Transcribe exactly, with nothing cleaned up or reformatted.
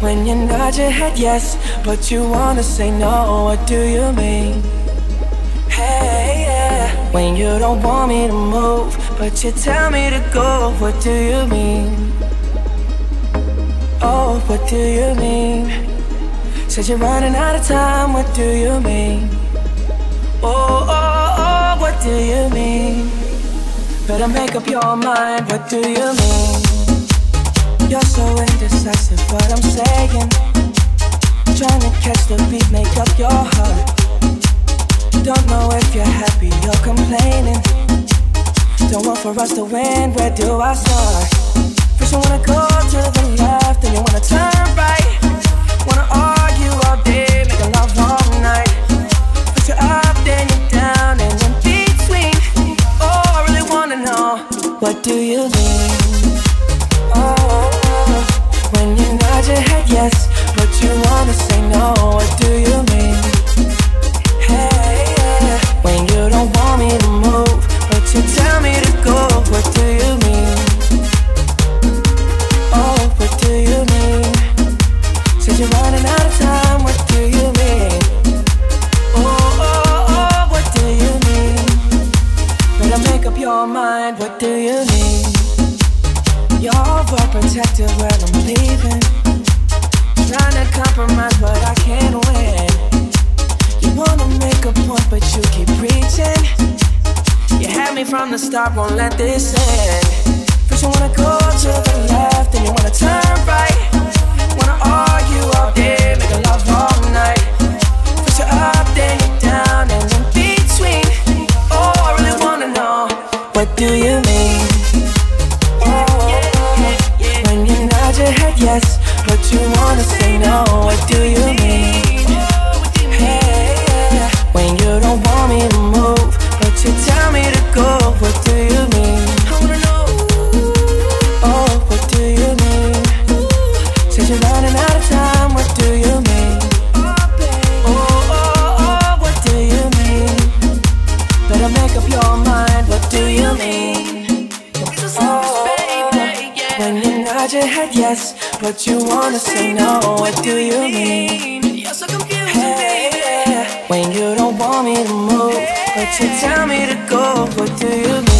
When you nod your head yes, but you wanna say no, what do you mean? Hey, yeah. When you don't want me to move, but you tell me to go, what do you mean? Oh, what do you mean? Said you're running out of time, what do you mean? Oh, oh, oh, what do you mean? Better make up your mind, what do you mean? You're so indecisive, what I'm saying. Trying to catch the beat, make up your heart. Don't know if you're happy or complaining. Don't want for us to win, where do I start? First you wanna go to the left, then you wanna turn right. Wanna argue all day, make love all night. First you're up, then you're down, and in between. Oh, I really wanna know, what do you mean? Oh, when you nod your head yes, but you wanna say no, what do you mean? Hey, yeah. When you don't want me to move, but you tell me to go, what do you mean? Oh, what do you mean? Said you're running out of time, what do you mean? Oh, oh, oh, what do you mean? Better make up your mind, what do you mean? You're overprotective when I'm leaving. Trying to compromise but I can't win. You wanna make a point but you keep preaching. You had me from the start, won't let this end. First you wanna go to the left, then you wanna turn right. Wanna argue all day, make love all night. First you're up, then you're down, and in between. Oh, I really wanna know, what do you mean? Your head yes, but you wanna say no, what do you mean? Hey, yeah. When you don't want me to move, but you tell me to go, what do you mean? I wanna know. Oh, what do you mean? Said you're running out of time, what do you mean? Oh, oh, oh, what do you mean? Better make up your mind, what do you mean? Oh, when you nod your head yes, but you wanna say no, what do you mean? You're so confused, hey, yeah. When you don't want me to move, but you tell me to go, what do you mean?